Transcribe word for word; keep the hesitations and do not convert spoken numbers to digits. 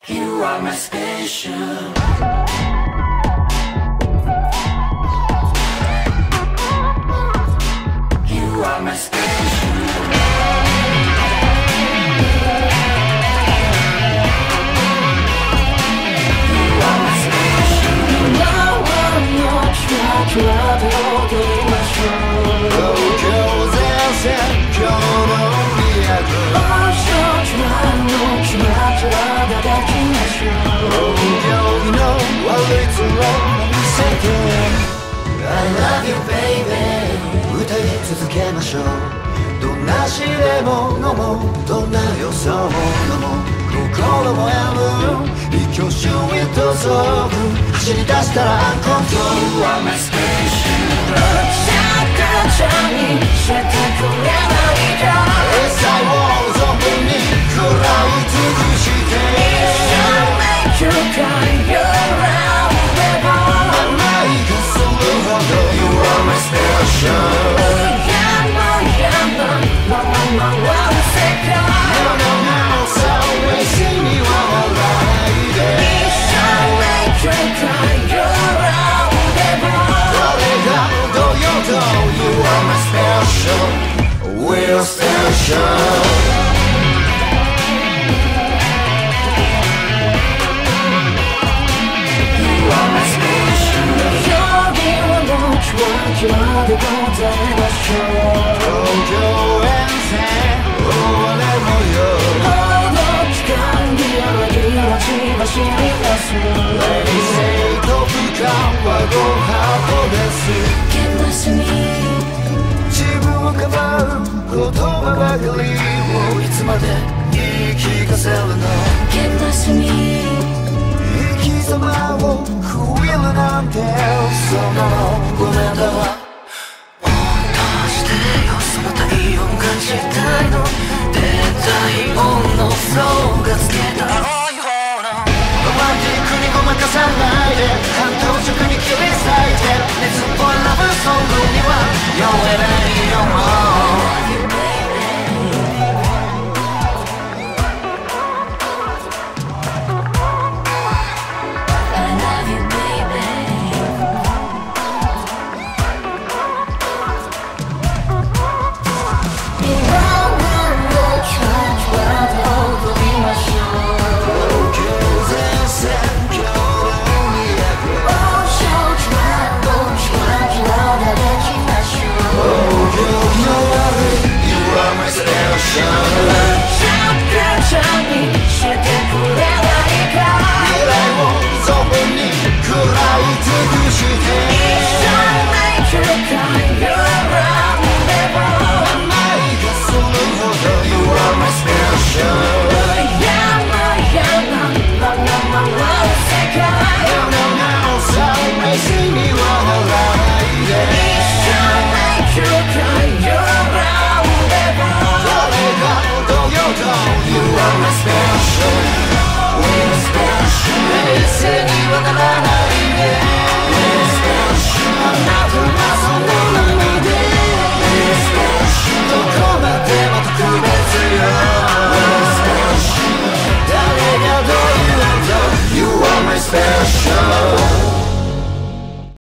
You are my station. You are my station. You are my station. Now I'm your track, radioでいましょう。東京前線、今日の土産。Ocean Drive の気持ちはができましょう。行儀の悪い面を見せて。I love you baby 歌い続けましょう。どんな試練も飲もう、どんな予想も飲もう、心もやむ一挙手一投足走り出したらアンコントロール You are my station シャッターちゃんにしてくれないか最後を存分に食らい尽くして一生 make you cry your own baby 甘いがするほど You are my station No, no, no, one second No, no, no, so wasting you all right一生 make you cry your own baby どれがどよと You are my special We're specialわきまでございましょう。東京沿線終われ模様この期間に柳は血走り出す冷静と不感はご法度です Get lost me 自分をかばう言葉ばかりをいつまで言い聞かせるの Get lost me生き様を食えるなんてそんなのごめんだわどうしてよその体温感じたいの低体温のフローがつけた青い方のロマンティックにごまかさないで半島直に切り裂いて熱っぽいラブソング